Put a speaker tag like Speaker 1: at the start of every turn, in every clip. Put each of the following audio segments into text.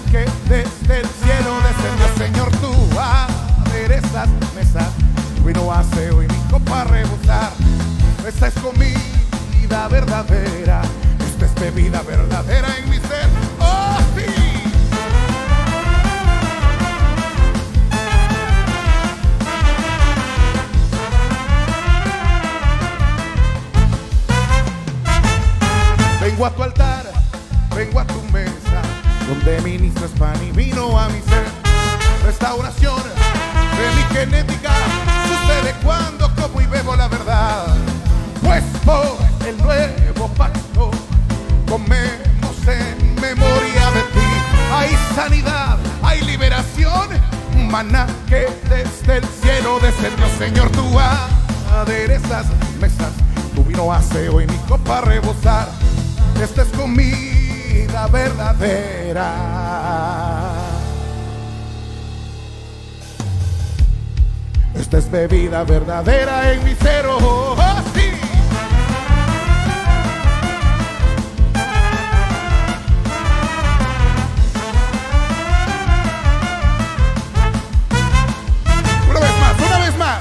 Speaker 1: que desde el cielo descendió. Señor, tú aderezas mesas, tu vino hace hoy mi copa rebosar. Esta es comida verdadera, esta es bebida verdadera en mi ser. ¡Oh, sí! Vengo a tu altar, vengo a tu mesa, donde ministras pan y vino a mi ser. Restauración de mi genética sucede cuando como y bebo la verdad. Pues por el nuevo pacto comemos en memoria de ti. Hay sanidad, hay liberación, maná que desde el cielo descendió. Señor, tú aderezas mesas, tu vino hace hoy mi copa rebosar. Esta es comida verdadera, esta es bebida verdadera en mi ser. Oh, sí. Una vez más, una vez más.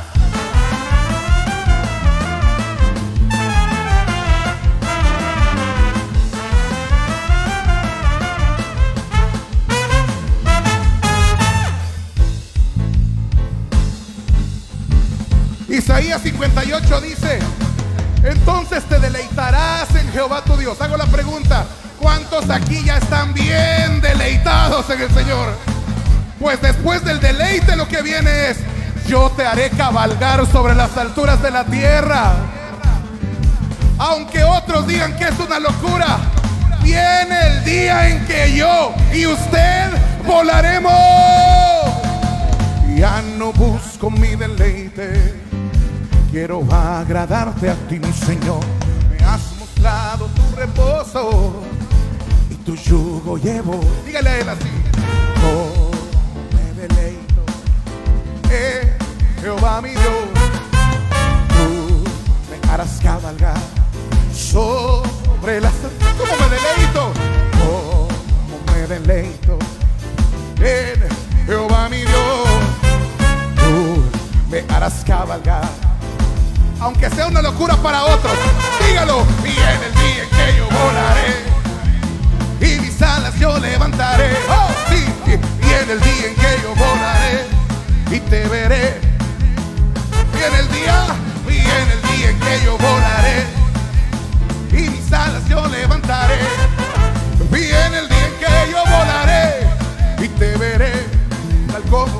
Speaker 1: Isaías 58 dice: entonces te deleitarás en Jehová tu Dios. Hago la pregunta: ¿cuántos aquí ya están bien deleitados en el Señor? Pues después del deleite lo que viene es: yo te haré cabalgar sobre las alturas de la tierra. Aunque otros digan que es una locura, viene el día en que yo y usted volaremos. Ya no busco mi deleite, quiero agradarte a ti, mi Señor. Me has mostrado tu reposo y tu yugo llevo. Dígale a él así: oh, me deleito Jehová mi Dios. Tú me harás cabalgar sobre las... ¿Cómo me deleito? ¿Cómo me deleito en Jehová mi Dios? Tú me harás cabalgar, aunque sea una locura para otros. Dígalo. Y en el día en que yo volaré y mis alas yo levantaré. Oh, sí. Y en el día en que yo volaré y te veré. Y en el día en que yo volaré y mis alas yo levantaré. Y en el día en que yo volaré y te veré tal como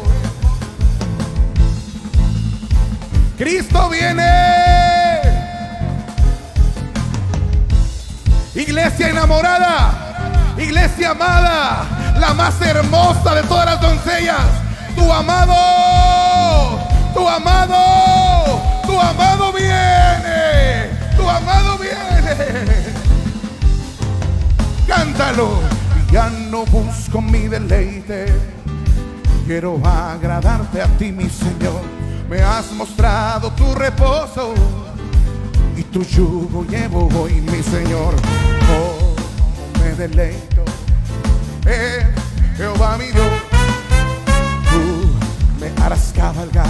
Speaker 1: Cristo viene. Iglesia enamorada, iglesia amada, la más hermosa de todas las doncellas. Tu amado, tu amado, tu amado viene, tu amado viene. Cántalo. Ya no busco mi deleite, quiero agradarte a ti, mi Señor. Me has mostrado tu reposo y tu yugo llevo hoy, mi Señor. Oh, me deleito Jehová mi Dios. Tú me harás cabalgar.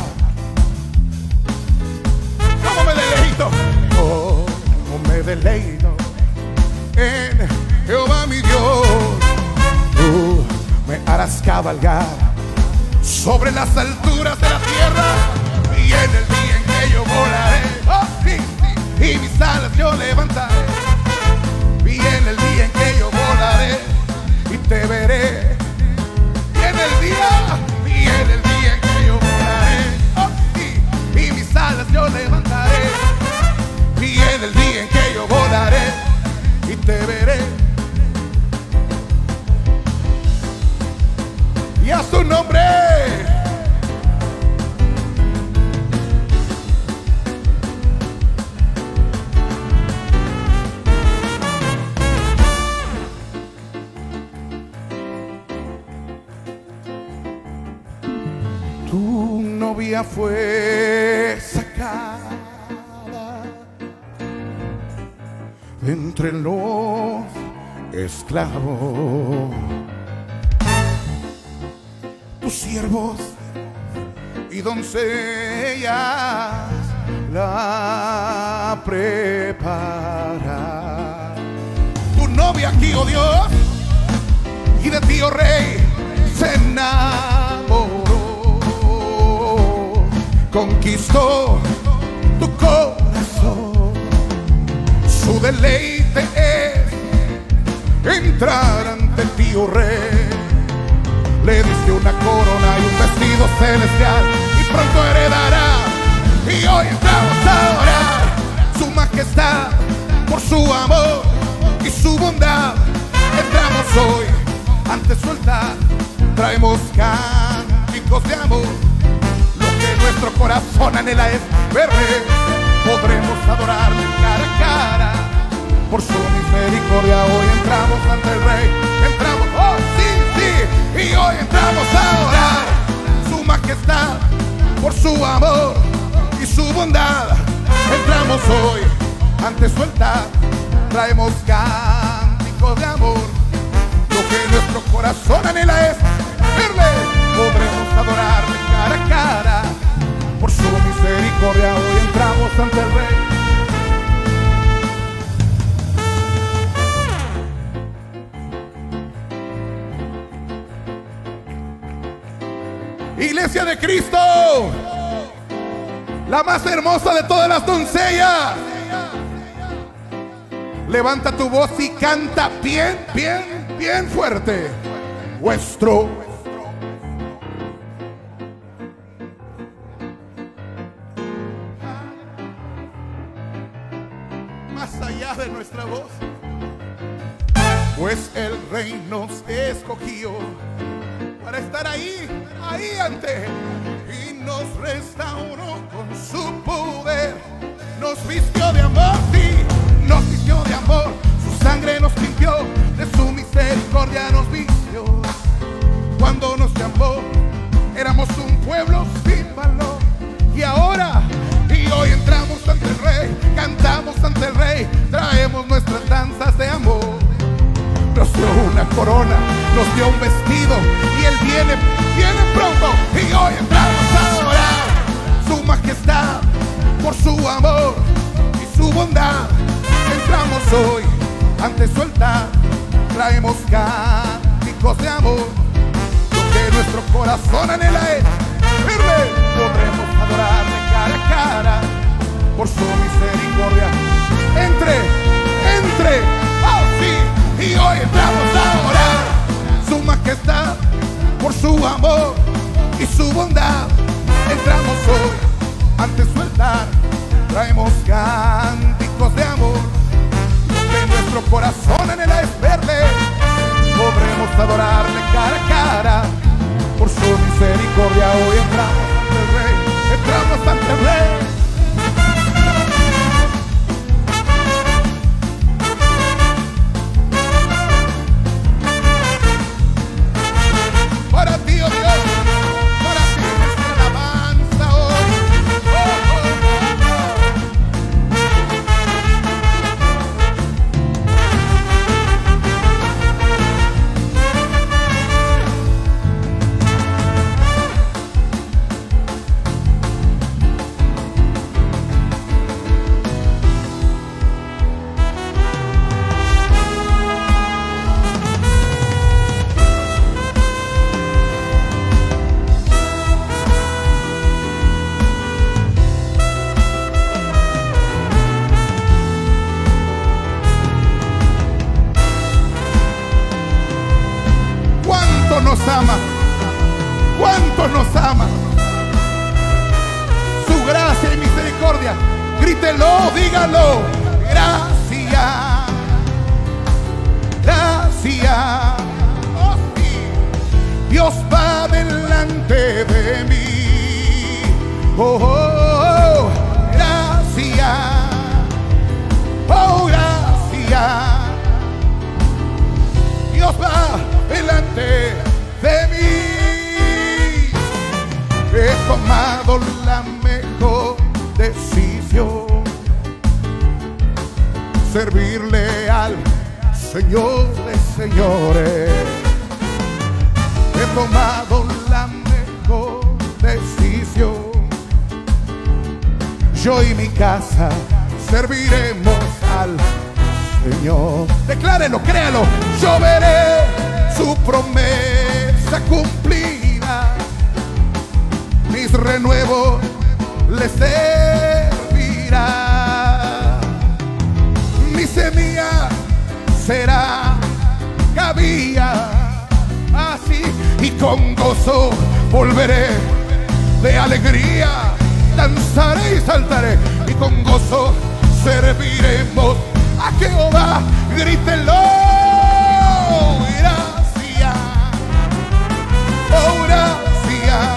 Speaker 1: ¿Cómo me deleito? Oh, me deleito en Jehová mi Dios. Tú me harás cabalgar sobre las alturas de la tierra. Y en el día en que yo volaré, oh, sí, sí, y mis alas yo levantaré. Y en el día en que yo volaré y te veré. Y en el día en que yo volaré, oh, sí, y mis alas yo levantaré. Y en el día en que yo volaré y te veré. Y a su nombre. Tu novia fue sacada entre los esclavos. tus siervos y doncellas la prepara. Tu novia aquí, oh Dios, y de ti, oh Rey, se enamoró, conquistó tu corazón. Su deleite es entrar ante ti, oh Rey. Le diste una corona y un vestido celestial, y pronto heredará. Y hoy entramos a adorar su majestad por su amor y su bondad. Entramos hoy ante su altar, traemos cánticos de amor. Lo que nuestro corazón anhela es verle. Podremos adorarle cara a cara por su misericordia. Hoy entramos ante el Rey. Entramos, oh sí, sí. Y hoy entramos a adorar su majestad por su amor y su bondad. Entramos hoy ante su altar, traemos cánticos de amor. Lo que nuestro corazón anhela es verle. Podremos adorarle cara a cara por su misericordia. Hoy entramos ante el Rey. Iglesia de Cristo, la más hermosa de todas las doncellas, levanta tu voz y canta bien, bien, bien fuerte. Vuestro más allá de nuestra voz, pues el Rey nos escogió para estar ahí, ahí ante Él, y nos restauró con su poder. Nos vistió de amor, sí, nos vistió de amor. Su sangre nos limpió, de su misericordia nos vistió. Cuando nos llamó, éramos un pueblo sin valor. Y ahora, y hoy entramos ante el Rey, cantamos ante el Rey, traemos nuestras danzas de amor. Nos dio una corona, nos dio un vestido, y Él viene, viene pronto. Y hoy entramos a adorar su majestad por su amor y su bondad. Entramos hoy ante su altar, traemos cánticos de amor. Lo que nuestro corazón anhela es verle. Podremos adorarle cara a cara por su misericordia. Entre, oh sí. Y hoy entramos a adorar su majestad por su amor y su bondad. Entramos hoy ante su altar, traemos cánticos de amor. Lo que nuestro corazón anhela es verle. Podremos adorarle cara a cara por su misericordia. Hoy entramos ante el Rey, entramos ante el Rey. Cuánto nos ama, su gracia y misericordia. Grítelo, dígalo. Gracias, gracias. Oh, sí. Dios va delante de mí. Oh, oh, oh, gracias. Oh, gracias. Dios va delante de mí. He tomado la mejor decisión, servirle al Señor de señores. He tomado la mejor decisión. Yo y mi casa serviremos al Señor. Declárelo, créalo. Yo veré su promesa cumplida. Mis renuevos le servirá. Mi semilla será cabía. Así y con gozo volveré de alegría. Danzaré y saltaré y con gozo serviremos a Jehová. Grítelo. Gracias. Oh, gracias.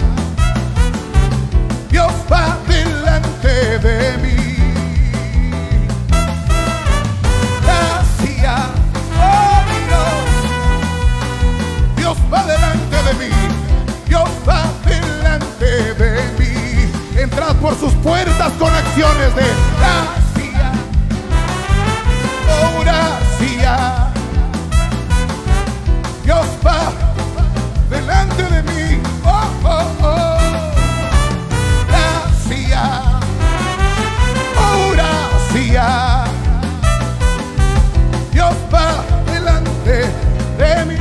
Speaker 1: Dios va delante de mí. Gracias. Oh, Dios va delante de mí. Dios va delante de mí. Entrad por sus puertas con acciones de gracia. Oh, gracia. Dios va delante de mí. Oh, oh, oh. Gracia. Oh, gracia. Dios va delante de mí.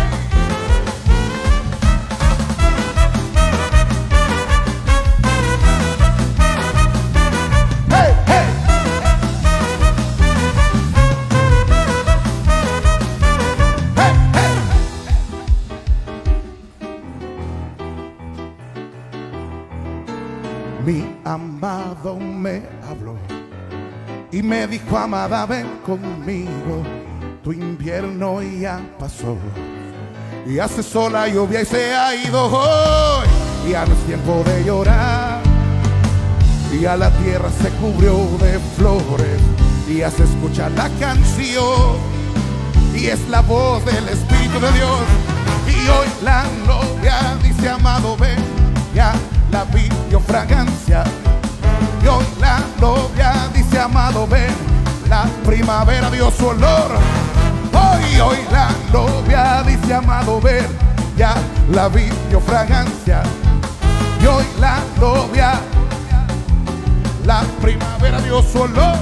Speaker 1: Mi amado me habló y me dijo: amada, ven conmigo, tu invierno ya pasó y hace sol, la lluvia y se ha ido hoy. Ya no es tiempo de llorar, ya la tierra se cubrió de flores, y ya se escucha la canción y es la voz del Espíritu de Dios. Y hoy la novia dice: amado, ven, ya la videofragancia. Y hoy la novia dice: amado, ven, la primavera dio su olor. Hoy la novia dice: amado, ven, ya la videofragancia. Y hoy la novia, la primavera dio su olor.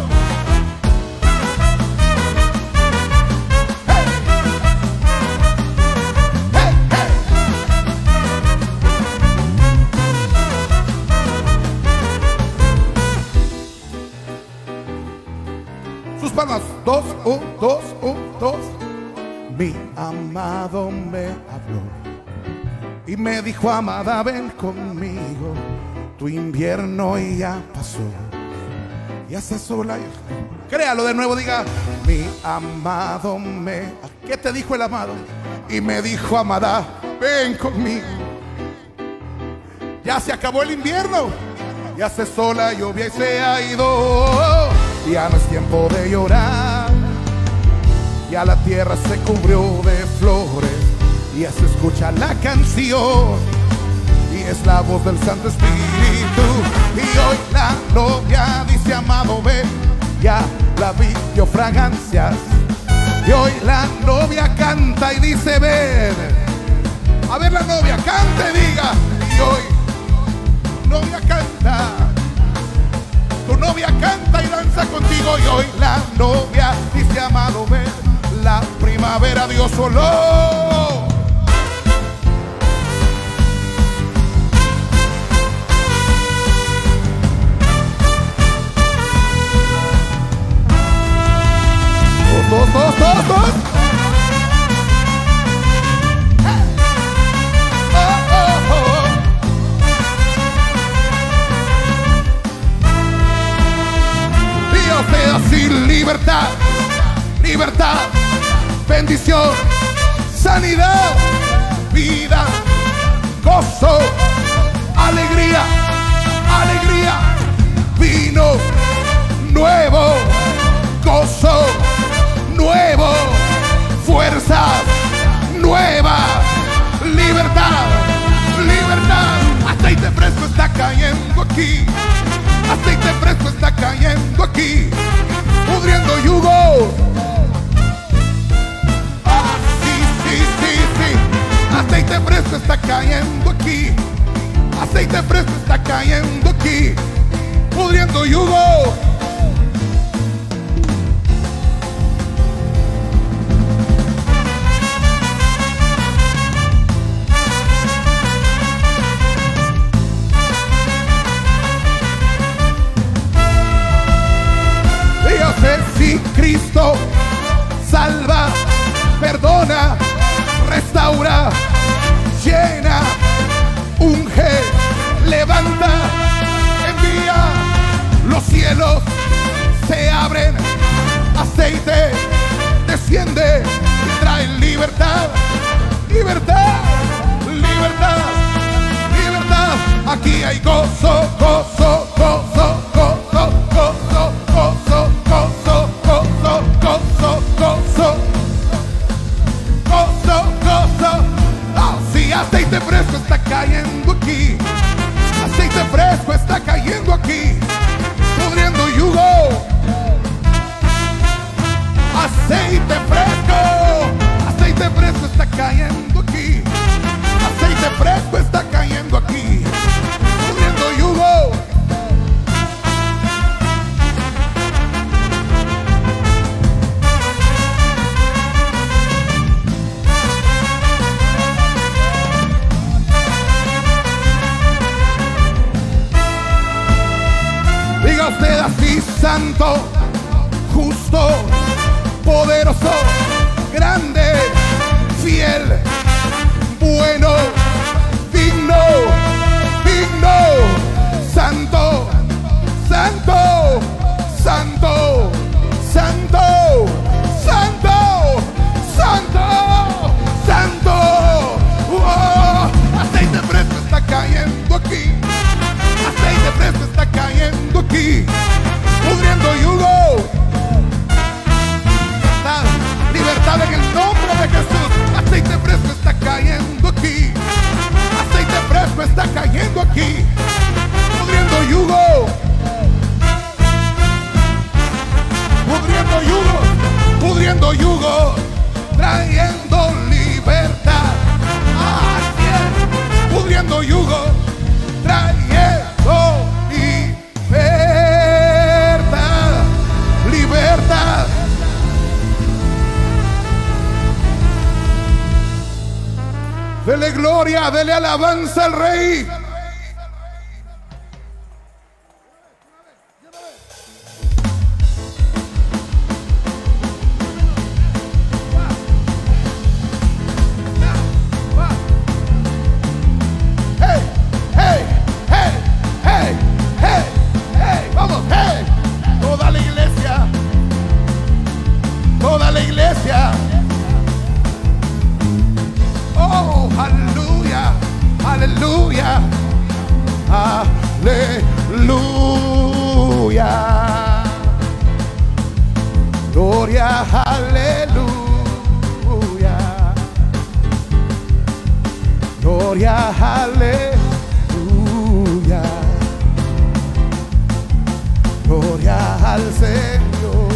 Speaker 1: Palmas, 2, 1, 2, 1, 2. Mi amado me habló y me dijo: amada, ven conmigo, tu invierno ya pasó y hace sola. Créalo de nuevo, diga: mi amado me... ¿Qué te dijo el amado? Y me dijo: amada, ven conmigo, ya se acabó el invierno, ya se sola lluvia y se ha ido. Ya no es tiempo de llorar, ya la tierra se cubrió de flores, y ya se escucha la canción y es la voz del Santo Espíritu. Y hoy la novia dice: amado, ven, ya la videofragancias. Y hoy la novia canta y dice: ven. A ver, la novia canta y diga. Y hoy novia canta, tu novia canta y danza contigo. Y hoy la novia dice: amado, ven, la primavera dio su olor. Dos. Dios te da así libertad, libertad, bendición, sanidad, vida, gozo, alegría, alegría, vino nuevo, gozo nuevo, fuerzas nuevas, libertad, libertad. Aceite fresco está cayendo aquí, aceite fresco está cayendo aquí, pudriendo yugos. Ah, sí, aceite fresco está cayendo aquí. Aceite fresco está cayendo aquí, pudriendo yugo. Yo sé si Cristo salva, perdona, restaura, llena, unge, levanta, envía. Los cielos se abren, aceite desciende y trae libertad, libertad, libertad, libertad. Aquí hay gozo, gozo, gozo, gozo, gozo, gozo, gozo, gozo, gozo, gozo, gozo, gozo. Oh, sí, aceite fresco está cayendo aquí. Aceite fresco está cayendo aquí, pudriendo yugo. Aceite fresco está cayendo aquí. Aceite fresco está cayendo aquí, pudriendo yugo. Diga usted así: santo, justo, poderoso, grande, fiel, bueno, digno, digno, santo, santo, santo, santo, santo, santo, santo. Oh, aceite fresco está cayendo aquí. Aceite fresco está cayendo aquí, pudriendo yugo. Libertad en el nombre de Jesús. Aceite fresco está cayendo aquí. Aceite fresco está cayendo aquí, pudriendo yugo. Pudriendo yugo, pudriendo yugo, trayendo libertad. Así es, pudriendo yugo, trayendo libertad, libertad. Dele gloria, dele alabanza al Rey. Hey, hey, hey, hey, hey, hey, vamos, hey. Toda la iglesia, toda la iglesia. Oh, aleluya, aleluya, aleluya. Gloria, aleluya. Gloria, aleluya. Gloria al Señor.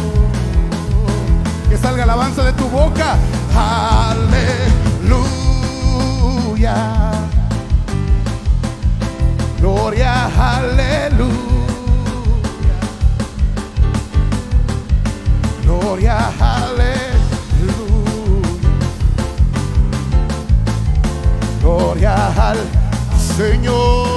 Speaker 1: Que salga alabanza de tu boca. Aleluya. Gloria, aleluya. Gloria, aleluya. Gloria al Señor.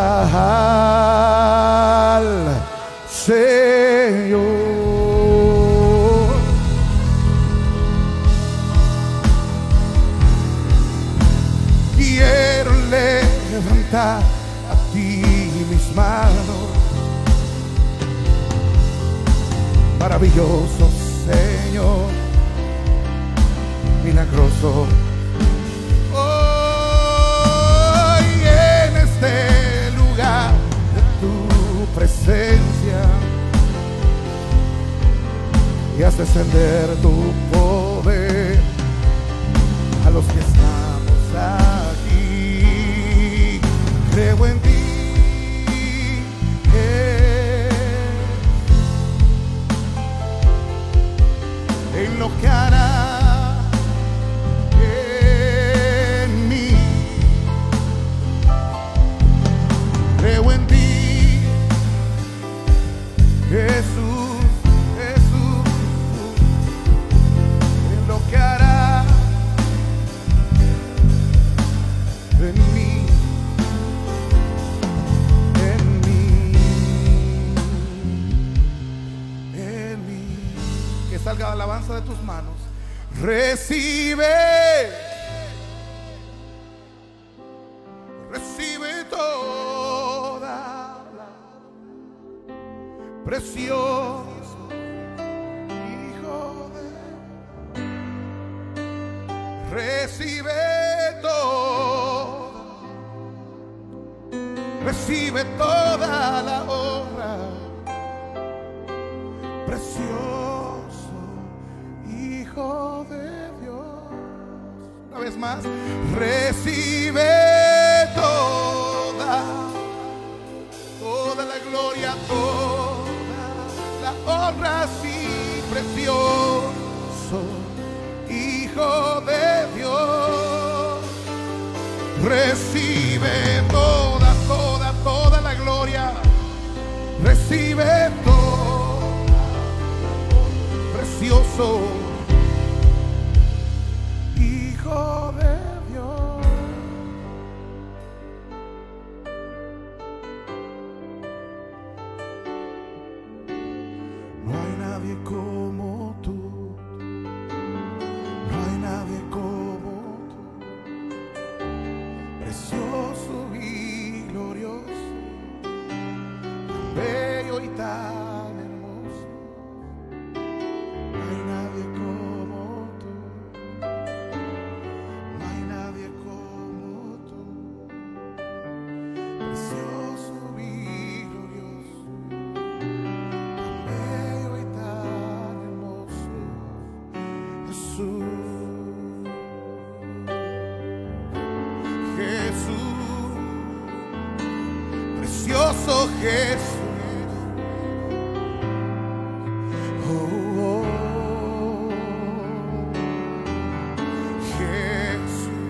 Speaker 1: al Señor. Quiero levantar a ti mis manos. Maravilloso Señor, milagroso. Hoy en este lugar de tu presencia, y haz descender tu poder a los que estamos aquí. Creo en ti, en lo que hará en mí. Creo en ti, Jesús, Jesús, en lo que hará en mí, en mí, en mí. Que salga la alabanza de tus manos. Recibe, recibe toda la precioso Hijo de, recibe todo, recibe toda la honra, precioso Hijo de Dios. Una vez más, recibe toda la gloria, toda la honra, sí, precioso Hijo de Dios. Recibe toda la gloria, recibe todo, precioso Hijo de Dios. No hay nadie como tú, no hay nadie como tú, precioso y glorioso, tan bello y tan hermoso. No hay nadie como tú, no hay nadie como tú, precioso y glorioso, tan bello y tan hermoso. Jesús, Jesús, precioso Jesús. Oh, oh, Jesús,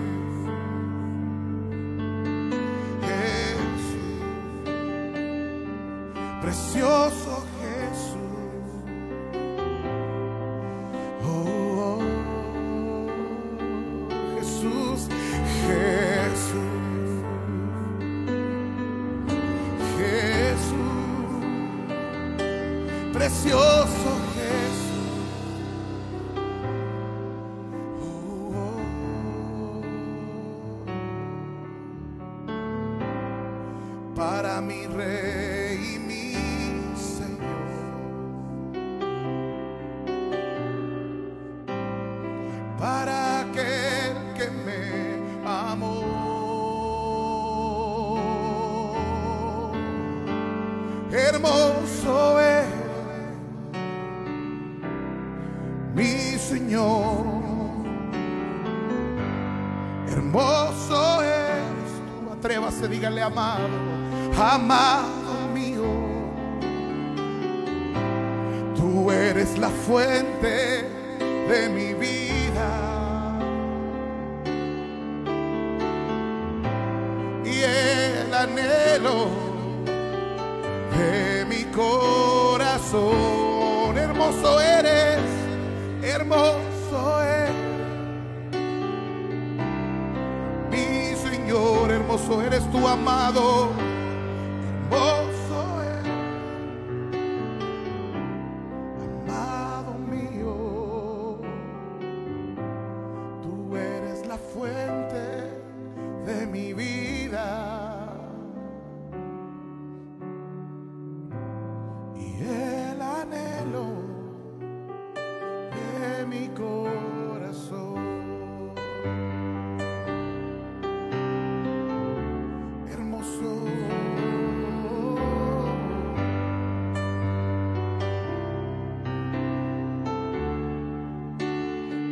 Speaker 1: Jesús, precioso Jesús. Oh, oh, Jesús, Jesús, Jesús, precioso Jesús. Oh, oh. Para mi Rey y mi Señor, para aquel que me amó, hermoso es mi Señor, hermoso es. Tú atrévase, dígale: amado, amado mío, tú eres la fuente de mi vida y el anhelo de mi corazón. Hermoso eres, hermoso es mi Señor, hermoso eres tú, amado,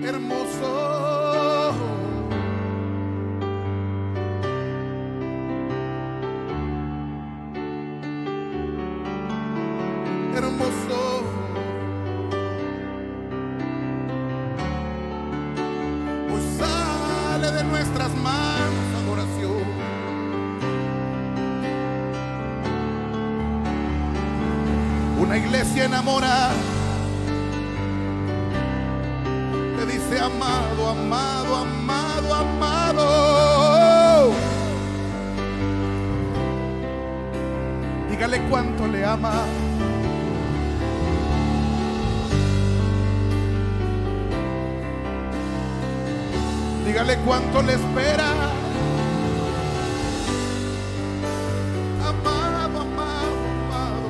Speaker 1: hermoso. Hermoso, pues sale de nuestras manos adoración. Una iglesia enamorada le dice amado, amado, amado, amado. Dígale cuánto le ama. Dígale cuánto le espera. Amado, amado, amado.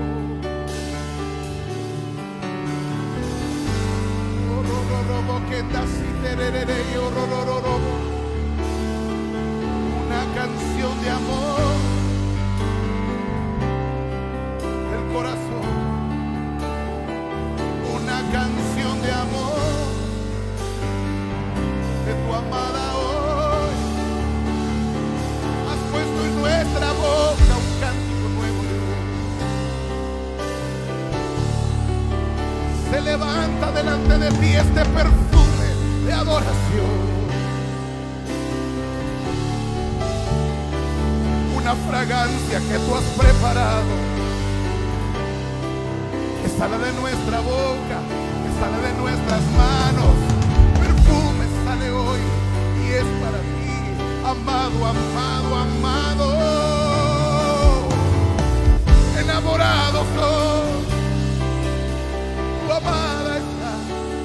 Speaker 1: Una canción de amor del corazón. Una canción de amor de tu amada hoy. Has puesto en nuestra boca un cántico nuevo de voz. Se levanta delante de ti este perfume de adoración. Una fragancia que tú has preparado, que sale de nuestra boca, que sale de nuestras manos. Sale hoy y es para ti, amado, amado, amado. Enamorado soy, tu amada está.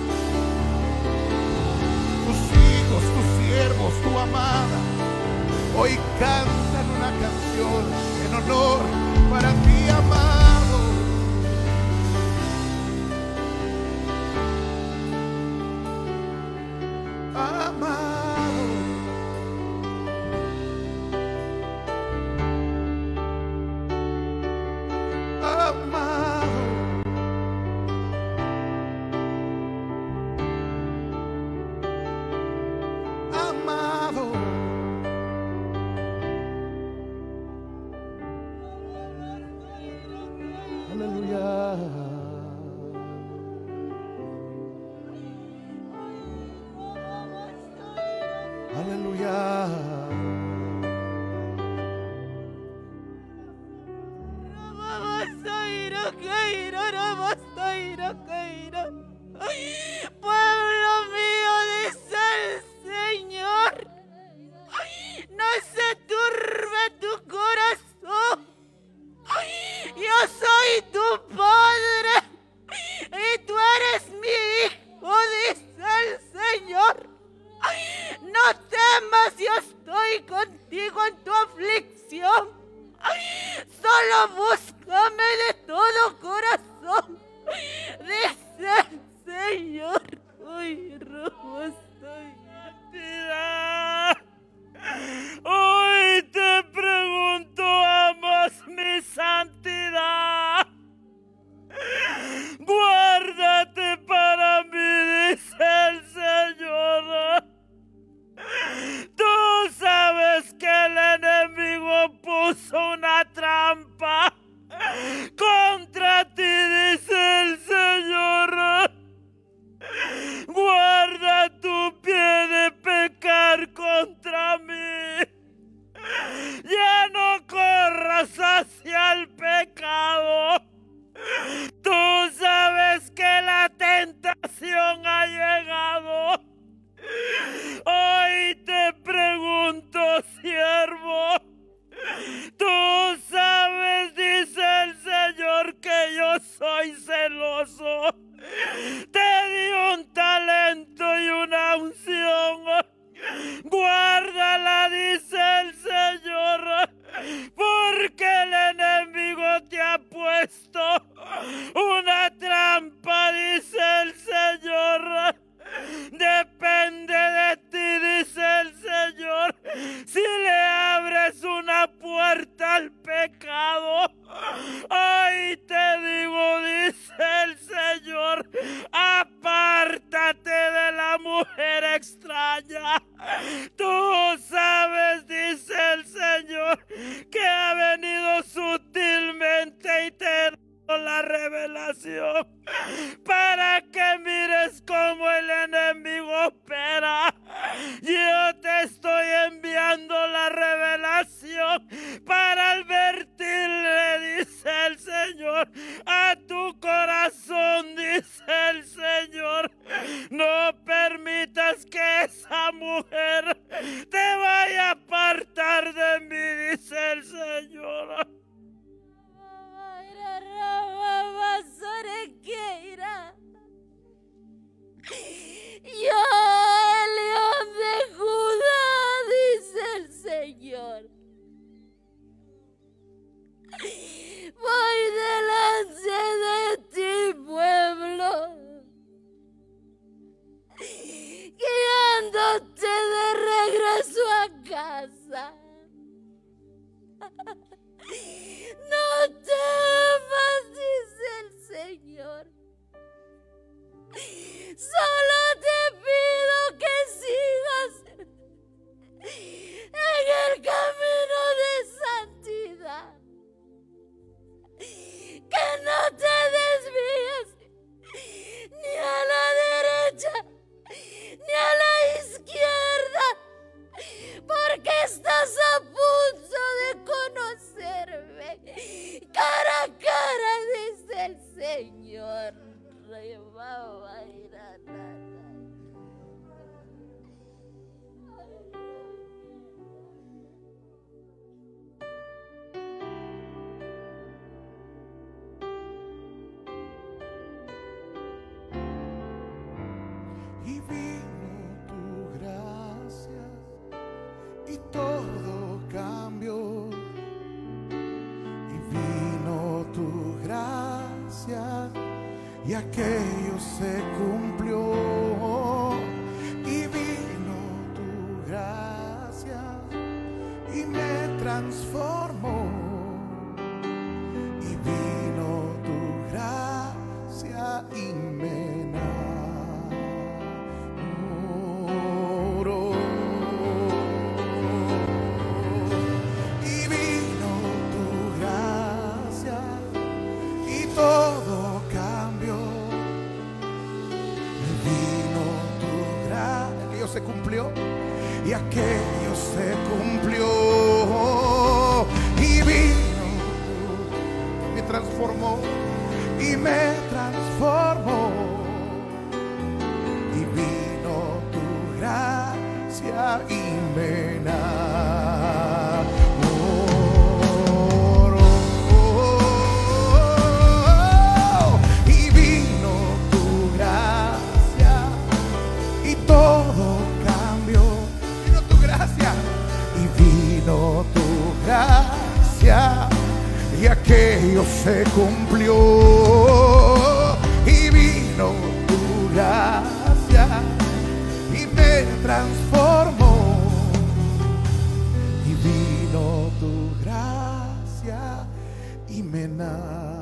Speaker 1: Tus hijos, tus siervos, tu amada, hoy cantan una canción en honor para ti, amado.
Speaker 2: Pueblo mío, dice el Señor, no se turbe tu corazón. Yo soy tu padre y tú eres mi hijo, dice el Señor. No temas, yo estoy contigo en tu aflicción. Solo búscame de todo corazón, dice el Señor. Hoy robo estoy tirada. Hoy te pregunto, ¿amas mi santidad? Guárdate para mí, dice el Señor. Tú sabes que el enemigo puso una trampa contra ti, dice el Señor. Guarda tu pie de pecar contra mí. Ya no corras hacia el pecado. Tú sabes que la tentación ha llegado. Hoy te pregunto, siervo, tú sabes, dice el Señor, que yo soy celoso. Te di un talento y una unción. Guárdala, dice el Señor, porque el enemigo te ha puesto una trampa, dice el Señor. Depende de ti, dice el Señor, si le abres una puerta al pecado. Hoy te digo, dice el Señor, apártate de la revelación para que mires cómo el enemigo opera. Yo te estoy enviando la revelación para advertirle, dice el Señor, a tu corazón, dice el Señor. No permitas que esa mujer te vaya a apartar de mí, dice el Señor.
Speaker 3: Yo, el león de Judá, dice el Señor, voy delante de ti, pueblo, guiándote de regreso a casa. No temas, dice el Señor. Solo te pido que sigas en el camino de santidad, que no te desvíes ni a la derecha ni a la izquierda, porque estás a punto de conocerme cara a cara, dice el Señor.
Speaker 1: Y vino tu gracia y todo cambió. Y vino tu gracia y aquello se cumplió. Y vino tu gracia y me transformó. Y vino tu gracia y me enamoró. Y vino tu gracia y todo cambió. Y vino tu gracia, aquello se cumplió. Y aquello se cumplió. Y vino, me transformó y me transformó. Y vino tu gracia y me enamoró. Y vino tu gracia y todo cambió. Vino tu gracia y vino tu gracia y aquello se cumplió. Y vino tu gracia y me transformó. Y vino tu gracia y me enamoró.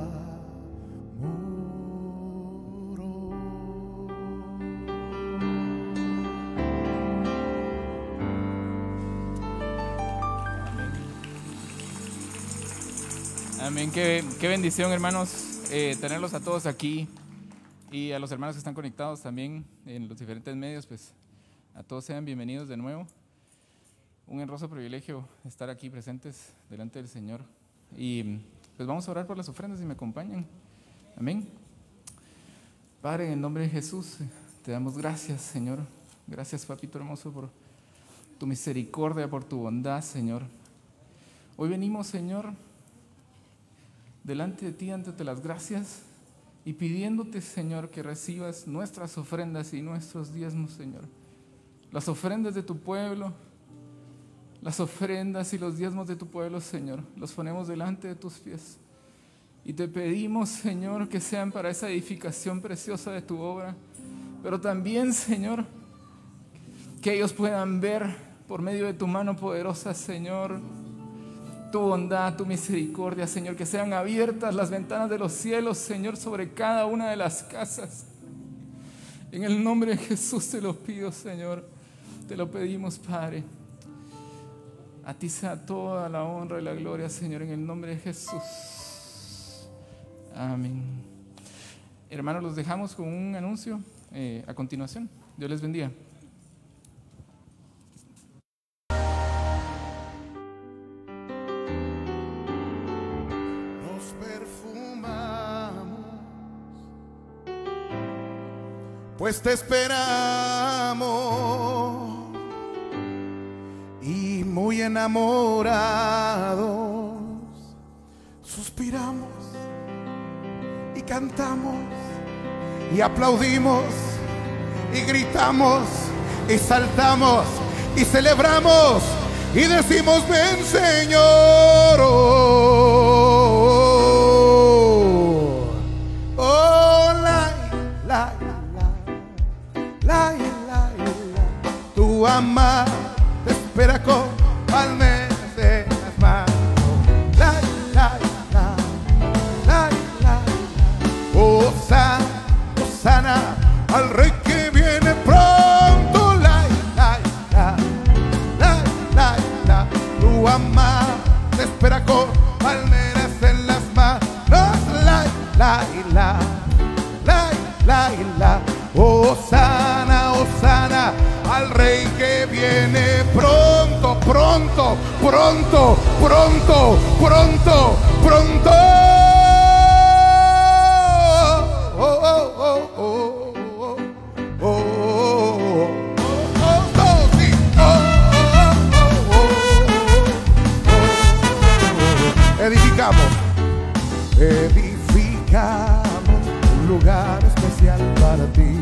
Speaker 4: Amén, qué bendición, hermanos, tenerlos a todos aquí, y a los hermanos que están conectados también en los diferentes medios, pues a todos sean bienvenidos de nuevo. Un honroso privilegio estar aquí presentes delante del Señor, y pues vamos a orar por las ofrendas, si me acompañan. Amén. Padre, en el nombre de Jesús, te damos gracias, Señor. Gracias, papito hermoso, por tu misericordia, por tu bondad, Señor. Hoy venimos, Señor, delante de ti, dándote las gracias y pidiéndote, Señor, que recibas nuestras ofrendas y nuestros diezmos, Señor. Las ofrendas de tu pueblo, las ofrendas y los diezmos de tu pueblo, Señor, los ponemos delante de tus pies. Y te pedimos, Señor, que sean para esa edificación preciosa de tu obra, pero también, Señor, que ellos puedan ver por medio de tu mano poderosa, Señor, tu bondad, tu misericordia, Señor, que sean abiertas las ventanas de los cielos, Señor, sobre cada una de las casas. En el nombre de Jesús te lo pido, Señor, te lo pedimos, Padre. A ti sea toda la honra y la gloria, Señor, en el nombre de Jesús. Amén. Hermanos, los dejamos con un anuncio a continuación. Dios les bendiga.
Speaker 1: Nos perfumamos, pues te esperamos, y muy enamorados suspiramos y cantamos y aplaudimos y gritamos y saltamos y celebramos y decimos: ven, Señor. Oh, la, tu amar te espera con palmeras en las manos. Hosana al Rey que viene pronto. Tu amar te espera con palmeras en las manos. Hosana, Hosana al Rey que viene pronto, pronto, pronto, pronto, pronto, pronto. Edificamos un lugar especial para ti,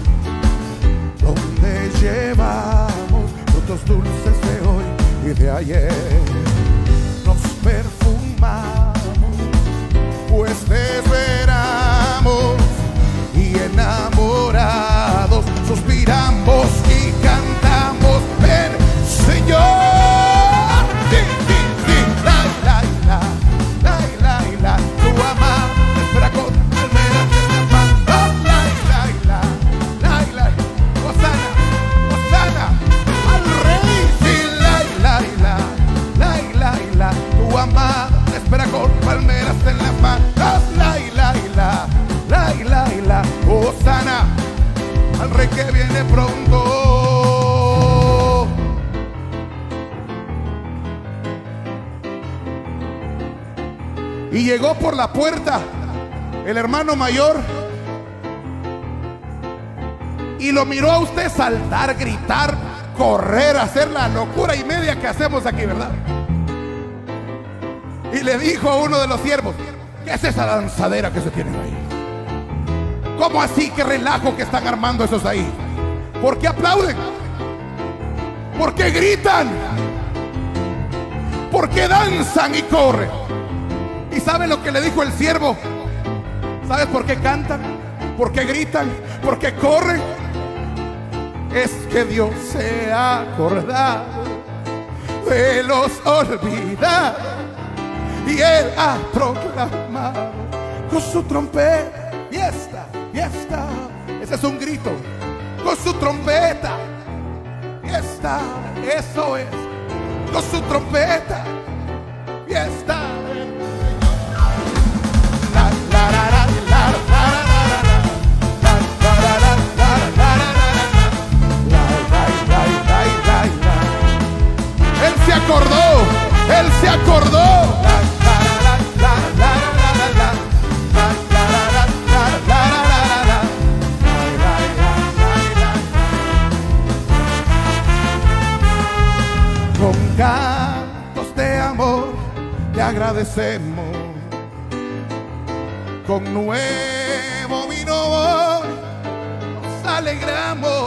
Speaker 1: donde llevamos frutos dulces de hoy y de ayer. Nos perfumamos, pues te esperamos, y enamorados suspiramos y cantamos: ven, Señor. Espera con palmeras en las manos. Hosana al Rey que viene pronto. Y llegó por la puerta el hermano mayor y lo miró a usted saltar, gritar, correr, hacer la locura y media que hacemos aquí, ¿verdad? Y le dijo a uno de los siervos: ¿qué es esa danzadera que se tienen ahí? ¿Cómo así? ¿Qué relajo que están armando esos ahí? ¿Por qué aplauden? ¿Por qué gritan? ¿Por qué danzan y corren? ¿Y sabe lo que le dijo el siervo? ¿Sabes por qué cantan? ¿Por qué gritan? ¿Por qué corren? Es que Dios se ha acordado de los olvidados, y Él ha proclamado con su trompeta: fiesta, fiesta. Ese es un grito. Con su trompeta: fiesta. Eso es. Con su trompeta: fiesta. Él se acordó. Él se acordó. Con cantos de amor te agradecemos, con nuevo vino hoy nos alegramos.